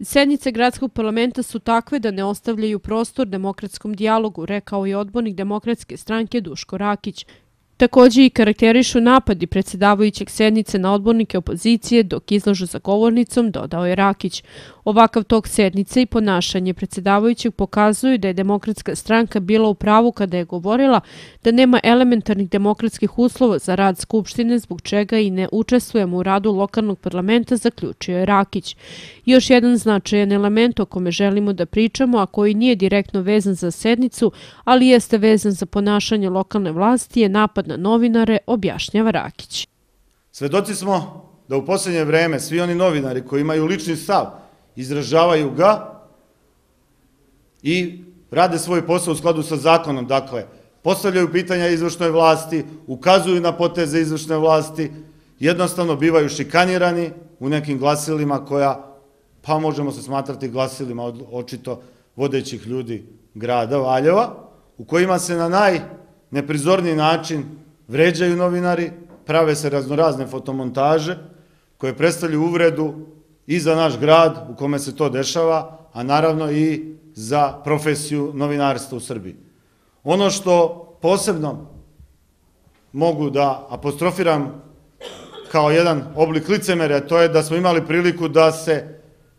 Sednice gradskog parlamenta su takve da ne ostavljaju prostor demokratskom dijalogu, rekao je odbornik Demokratske stranke Duško Rakić. Također i karakterišu napadi predsjedavajućeg sednice na odbornike opozicije dok izlažu za govornicom, dodao je Rakić. Ovakav tok sednice i ponašanje predsjedavajućeg pokazuju da je Demokratska stranka bila u pravu kada je govorila da nema elementarnih demokratskih uslova za rad Skupštine, zbog čega i ne učestvujemo u radu lokalnog parlamenta, zaključio je Rakić. Još jedan značajan element o kome želimo da pričamo, a koji nije direktno vezan za sednicu, ali jeste vezan za ponašanje lokalne vlasti, je napad na novinare, objašnjava Rakić. Svedoci smo da u posljednje vreme svi oni novinari koji imaju lični stav izražavaju ga i rade svoj posao u skladu sa zakonom. Dakle, postavljaju pitanja izvršnoj vlasti, ukazuju na poteze izvršne vlasti, jednostavno bivaju šikanirani u nekim glasilima koja, pa možemo se smatrati glasilima od očito vodećih ljudi grada Valjeva, u kojima se na najneprizorniji način vređaju novinari, prave se raznorazne fotomontaže koje predstavljaju uvredu i za naš grad u kome se to dešava, a naravno i za profesiju novinarstva u Srbiji. Ono što posebno mogu da apostrofiram kao jedan oblik licemerja, to je da smo imali priliku da se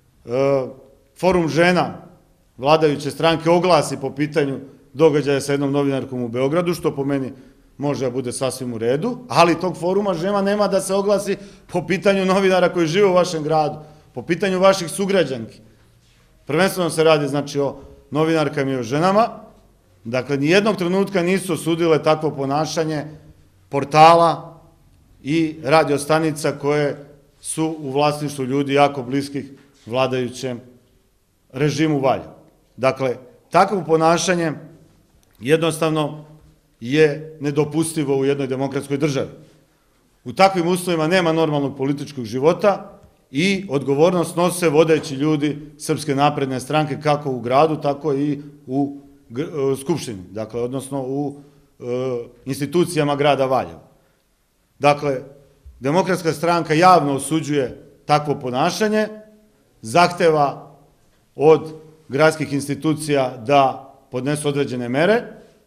forum žena vladajuće stranke oglasi po pitanju događaja sa jednom novinarkom u Beogradu, što po meni može da bude sasvim u redu, ali tog foruma žena nema da se oglasi po pitanju novinara koji žive u vašem gradu, po pitanju vaših sugrađanki. Prvenstveno se radi, znači, o novinarkama i o ženama. Dakle, nijednog trenutka nisu osudile takvo ponašanje portala i radiostanica koje su u vlasništvu ljudi jako bliskih vladajućem režimu Valjevo. Dakle, takvo ponašanje jednostavno je nedopustivo u jednoj demokratskoj državi. U takvim uslovima nema normalnog političkog života i odgovornost nose vodeći ljudi Srpske napredne stranke kako u gradu, tako i u Skupštini, dakle, odnosno u institucijama grada Valjeva. Dakle, Demokratska stranka javno osuđuje takvo ponašanje, zahteva od gradskih institucija da podnesu određene mere,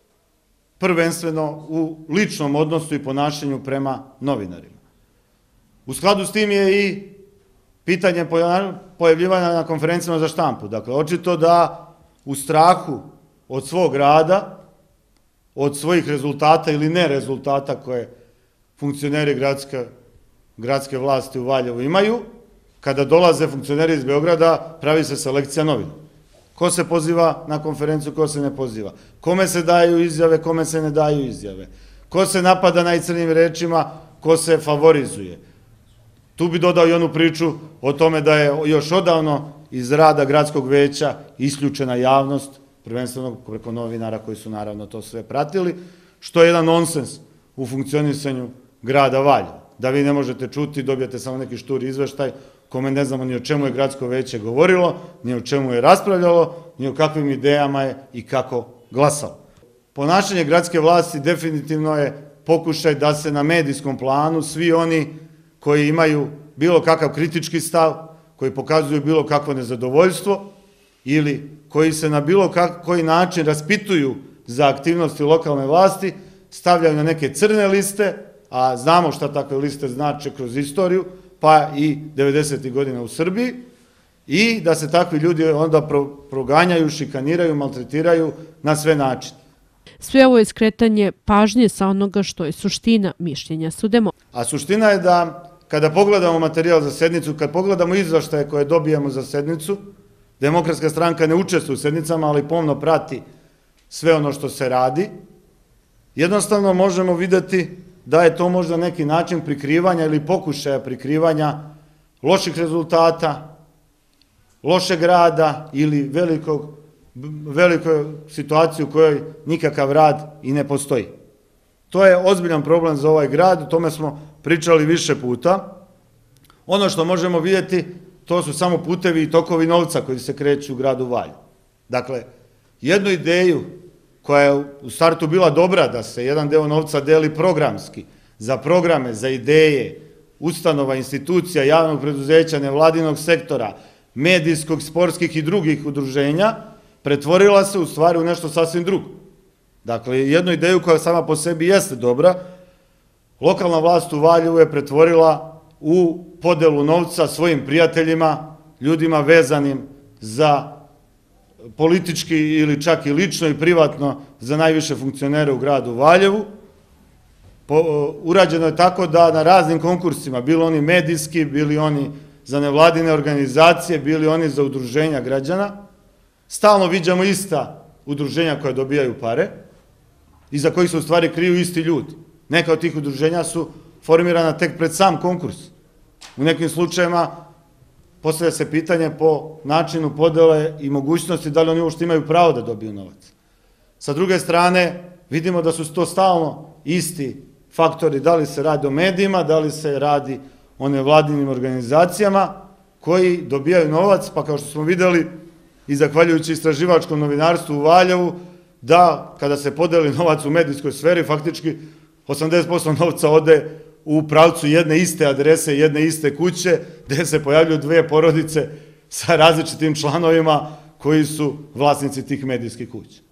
prvenstveno u ličnom odnosu i ponašanju prema novinarima. U skladu s tim je i pitanje pojavljivanja na konferencijama za štampu. Dakle, očito da u strahu od svog rada, od svojih rezultata ili ne rezultata koje funkcioneri gradske vlasti u Valjevu imaju, kada dolaze funkcioneri iz Beograda, pravi se selekcija novina. Ko se poziva na konferenciju, ko se ne poziva. Kome se daju izjave, kome se ne daju izjave. Ko se napada najcrnjim rečima, ko se favorizuje. Tu bi dodao i onu priču o tome da je još odavno iz rada gradskog veća isključena javnost, prvenstveno preko novinara koji su naravno to sve pratili, što je jedan nonsens u funkcionisanju grada Valjeva. Da vi ne možete čuti, dobijete samo neki šturi izveštaj kome ne znamo ni o čemu je gradsko veće govorilo, ni o čemu je raspravljalo, ni o kakvim idejama je i kako glasalo. Ponašanje gradske vlasti definitivno je pokušaj da se na medijskom planu svi oni koji imaju bilo kakav kritički stav, koji pokazuju bilo kakvo nezadovoljstvo ili koji se na bilo koji način raspituju za aktivnosti lokalne vlasti, stavljaju na neke crne liste, a znamo šta takve liste znače kroz istoriju, pa i 90. godina u Srbiji, i da se takvi ljudi onda proganjaju, šikaniraju, maltretiraju na sve načine. Sve ovo je skretanje pažnje sa onoga što je suština mišljenja su demokrata. A suština je da kada pogledamo materijal za sednicu, kad pogledamo izveštaje koje dobijemo za sednicu, Demokratska stranka ne učestvuje u sednicama, ali pomno prati sve ono što se radi, jednostavno možemo videti da je to možda neki način prikrivanja ili pokušaja prikrivanja loših rezultata, lošeg rada ili velikoj situaciji u kojoj nikakav rad i ne postoji. To je ozbiljan problem za ovaj grad, o tome smo pričali više puta. Ono što možemo vidjeti, to su samo putevi i tokovi novca koji se kreću u gradu Valjevo. Dakle, jednu ideju koja je u startu bila dobra, da se jedan deo novca deli programski, za programe, za ideje, ustanova, institucija, javnog preduzeća, nevladinog sektora, medijskog, sportskih i drugih udruženja, pretvorila se u stvari u nešto sasvim drugo. Dakle, jednu ideju koja sama po sebi jeste dobra, lokalna vlast u Valjevu je pretvorila u podelu novca svojim prijateljima, ljudima vezanim za politički ili čak i lično i privatno za najviše funkcionere u gradu Valjevu. Urađeno je tako da na raznim konkursima, bilo oni medijski, bili oni za nevladine organizacije, bili oni za udruženja građana, stalno viđamo ista udruženja koja dobijaju pare i za kojih se u stvari kriju isti ljudi. Neka od tih udruženja su formirana tek pred sam konkurs. U nekim slučajima postavlja se pitanje po načinu podele i mogućnosti da li oni uopšte imaju pravo da dobiju novac. Sa druge strane, vidimo da su to stalno isti faktori, da li se radi o medijima, da li se radi o nevladinim organizacijama koji dobijaju novac, pa kao što smo videli i zahvaljujući istraživačkom novinarstvu u Valjevu, da kada se podeli novac u medijskoj sferi, faktički 80% novca ode u pravcu jedne iste adrese, jedne iste kuće, gde se pojavljuju dve porodice sa različitim članovima koji su vlasnici tih medijskih kuća.